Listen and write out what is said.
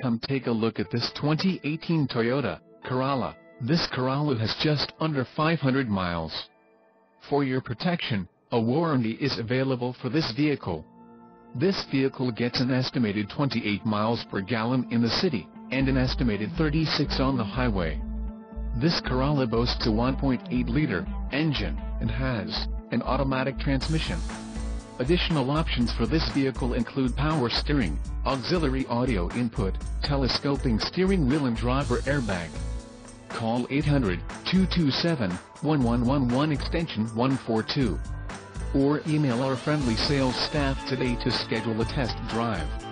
Come take a look at this 2018 Toyota Corolla. This Corolla has just under 500 miles. For your protection, a warranty is available for this vehicle. This vehicle gets an estimated 28 miles per gallon in the city, and an estimated 36 on the highway. This Corolla boasts a 1.8-liter engine, and has an automatic transmission. Additional options for this vehicle include power steering, auxiliary audio input, telescoping steering wheel and driver airbag. Call 800-227-1111 extension 142. Or email our friendly sales staff today to schedule a test drive.